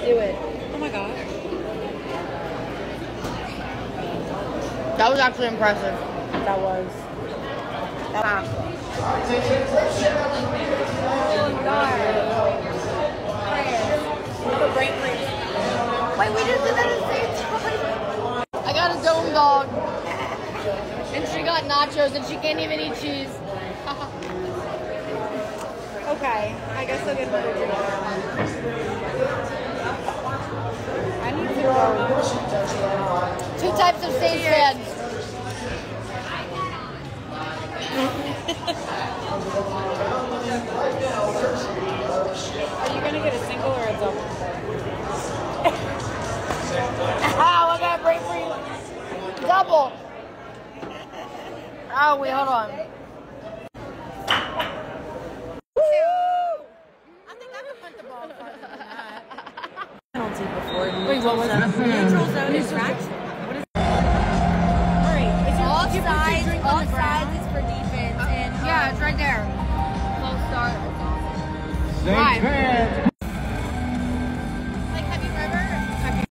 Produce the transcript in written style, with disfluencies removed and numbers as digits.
do it. Oh my gosh. That was actually impressive. That was. Oh God. Wait, we just did that at the same time. I got a dome dog. And she got nachos and she can't even eat cheese. Okay, I guess I'll get another drink. I need to go. 2 types of stage fans. Are you gonna get a single or a double? Ow, I got a break for you. Double. Oh, wait, hold on. I think I could punt the ball farther than that. Penalty before. Wait, what was it? Neutral zone infraction. What is Offsides is for defense. And yeah, it's right there. Close start. St. Pan